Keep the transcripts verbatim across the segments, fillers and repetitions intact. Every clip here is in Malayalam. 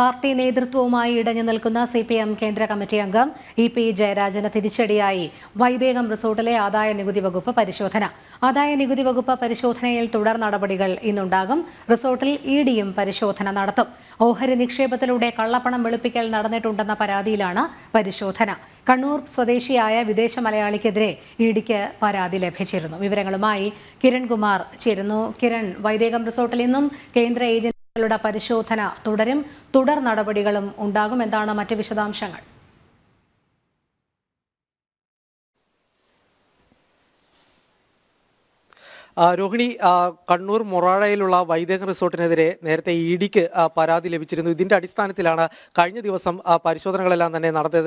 പാർട്ടി നേതൃത്വവുമായി ഇടഞ്ഞു നിൽക്കുന്ന സി പി എം കേന്ദ്ര കമ്മിറ്റി അംഗം ഇ പി ജയരാജന് തിരിച്ചടിയായി വൈദേകം റിസോർട്ടിലെ ആദായ നികുതി വകുപ്പ് പരിശോധന. ആദായ നികുതി വകുപ്പ് പരിശോധനയിൽ തുടർ നടപടികൾ ഇന്നുണ്ടാകും. റിസോർട്ടിൽ ഇ ഡിയും പരിശോധന നടത്തും. ഓഹരി നിക്ഷേപത്തിലൂടെ കള്ളപ്പണം വെളുപ്പിക്കൽ നടന്നിട്ടുണ്ടെന്ന പരാതിയിലാണ് പരിശോധന. കണ്ണൂർ സ്വദേശിയായ വിദേശ മലയാളിക്കെതിരെ ഇ ഡിക്ക് പരാതി ലഭിച്ചിരുന്നു. വിവരങ്ങളുമായി കിരൺകുമാർ ചേരുന്നു. കിരൺ, വൈദേകം റിസോർട്ടിൽ നിന്നും കേന്ദ്ര ഏജൻസികളുടെ പരിശോധന തുടരും, തുടർ നടപടികളും ഉണ്ടാകും. എന്താണ് മറ്റ് വിശദാംശങ്ങൾ? രോഹിണി, കണ്ണൂർ മൊറാഴയിലുള്ള വൈദേകം റിസോർട്ടിനെതിരെ നേരത്തെ ഇ ഡിക്ക് പരാതി ലഭിച്ചിരുന്നു. ഇതിന്റെ അടിസ്ഥാനത്തിലാണ് കഴിഞ്ഞ ദിവസം പരിശോധനകളെല്ലാം തന്നെ നടത്തിയത്.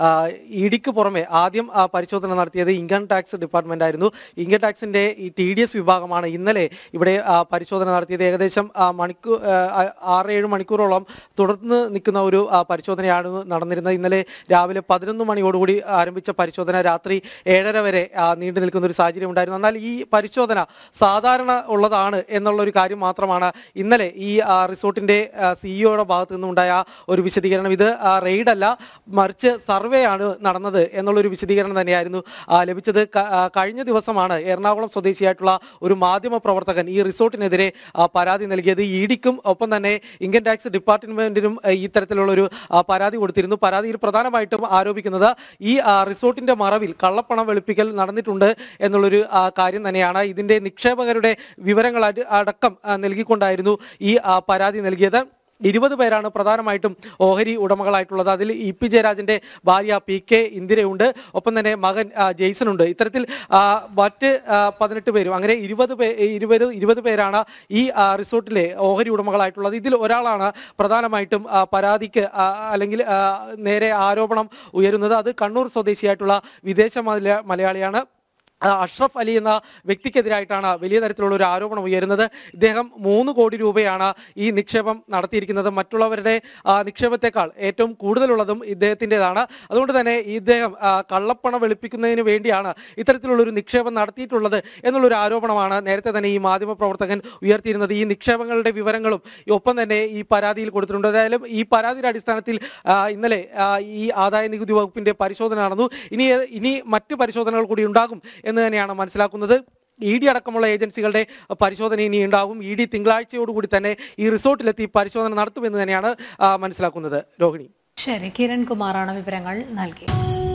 ഇ ഡിക്ക് പുറമെ ആദ്യം പരിശോധന നടത്തിയത് ഇൻകം ടാക്സ് ഡിപ്പാർട്ട്മെന്റ് ആയിരുന്നു. ഇൻകം ടാക്സിന്റെ ഈ ടി ഡി എസ് വിഭാഗമാണ് ഇന്നലെ ഇവിടെ പരിശോധന നടത്തിയത്. ഏകദേശം മണിക്കൂർ ആറ് ഏഴ് മണിക്കൂറോളം തുടർന്ന് നിൽക്കുന്ന ഒരു പരിശോധനയാണ് നടന്നിരുന്നത്. ഇന്നലെ രാവിലെ പതിനൊന്ന് മണിയോടുകൂടി ആരംഭിച്ച പരിശോധന രാത്രി ഏഴര വരെ നീണ്ടു നിൽക്കുന്ന ഒരു സാഹചര്യം ഉണ്ടായിരുന്നു. എന്നാൽ ഈ പരിശോധന സാധാരണ ഉള്ളതാണ് എന്നുള്ള ഒരു കാര്യം മാത്രമാണ് ഇന്നലെ ഈ റിസോർട്ടിന്റെ സിഇഒയുടെ ഭാഗത്തു നിന്നുണ്ടായ ഒരു വിശദീകരണം. ഇത് റെയ്ഡ് അല്ല, മറിച്ച് സർവേ ആണ് നടന്നത് എന്നുള്ളൊരു വിശദീകരണം തന്നെയായിരുന്നു ലഭിച്ചത്. കഴിഞ്ഞ ദിവസമാണ് എറണാകുളം സ്വദേശിയായിട്ടുള്ള ഒരു മാധ്യമ പ്രവർത്തകൻ ഈ റിസോർട്ടിനെതിരെ പരാതി നൽകിയത്. ഇ ഡിക്കും ഒപ്പം തന്നെ ഇൻകം ടാക്സ് ഡിപ്പാർട്ട്മെന്റിനും ഇത്തരത്തിലുള്ളൊരു പരാതി കൊടുത്തിരുന്നു. പരാതിയിൽ പ്രധാനമായിട്ടും ആരോപിക്കുന്നത് ഈ റിസോർട്ടിന്റെ മറവിൽ കള്ളപ്പണം വെളുപ്പിക്കൽ നടന്നിട്ടുണ്ട് എന്നുള്ളൊരു കാര്യം തന്നെയാണ്. ഇതിന്റെ നിക്ഷേപകരുടെ വിവരങ്ങൾ അടക്കം നൽകിക്കൊണ്ടായിരുന്നു ഈ പരാതി നൽകിയത്. ഇരുപത് പേരാണ് പ്രധാനമായിട്ടും ഓഹരി ഉടമകളായിട്ടുള്ളത്. അതിൽ ഇ പി ജയരാജന്റെ ഭാര്യ പി കെ ഇന്ദിരയുണ്ട്, ഒപ്പം തന്നെ മകൻ ജെയ്സണുണ്ട്. ഇത്തരത്തിൽ മറ്റ് പതിനെട്ട് പേരും, അങ്ങനെ ഇരുപത് പേ ഇരുപത് ഇരുപത് പേരാണ് ഈ റിസോർട്ടിലെ ഓഹരി ഉടമകളായിട്ടുള്ളത്. ഇതിൽ ഒരാളാണ് പ്രധാനമായിട്ടും പരാതിക്ക് അല്ലെങ്കിൽ നേരെ ആരോപണം ഉയരുന്നത്. അത് കണ്ണൂർ സ്വദേശിയായിട്ടുള്ള വിദേശ മലയാളിയാണ്. അഷ്റഫ് അലി എന്ന വ്യക്തിക്കെതിരായിട്ടാണ് വലിയ തരത്തിലുള്ള ഒരു ആരോപണം ഉയരുന്നത്. ഇദ്ദേഹം മൂന്ന് കോടി രൂപയാണ് ഈ നിക്ഷേപം നടത്തിയിരിക്കുന്നത്. മറ്റുള്ളവരുടെ നിക്ഷേപത്തെക്കാൾ ഏറ്റവും കൂടുതലുള്ളതും ഇദ്ദേഹത്തിൻ്റെതാണ്. അതുകൊണ്ട് തന്നെ ഇദ്ദേഹം കള്ളപ്പണം വെളുപ്പിക്കുന്നതിന് വേണ്ടിയാണ് ഇത്തരത്തിലുള്ളൊരു നിക്ഷേപം നടത്തിയിട്ടുള്ളത് എന്നുള്ളൊരു ആരോപണമാണ് നേരത്തെ തന്നെ ഈ മാധ്യമ പ്രവർത്തകൻ ഉയർത്തിയിരുന്നത്. ഈ നിക്ഷേപങ്ങളുടെ വിവരങ്ങളും ഒപ്പം തന്നെ ഈ പരാതിയിൽ കൊടുത്തിട്ടുണ്ട്. ഏതായാലും ഈ പരാതിയുടെ അടിസ്ഥാനത്തിൽ ഇന്നലെ ഈ ആദായ നികുതി വകുപ്പിന്റെ പരിശോധന നടന്നു. ഇനി ഇനി മറ്റ് പരിശോധനകൾ കൂടി ഉണ്ടാകും എന്ന് തന്നെയാണ് മനസ്സിലാക്കുന്നത്. ഇ ഡി അടക്കമുള്ള ഏജൻസികളുടെ പരിശോധന ഇനി ഉണ്ടാകും. ഇ ഡി തിങ്കളാഴ്ചയോടുകൂടി തന്നെ ഈ റിസോർട്ടിലെത്തി പരിശോധന നടത്തുമെന്ന് തന്നെയാണ് മനസ്സിലാക്കുന്നത്. രോഹിണി. ശരി, കിരൺ കുമാറാണ് വിവരങ്ങൾ നൽകി.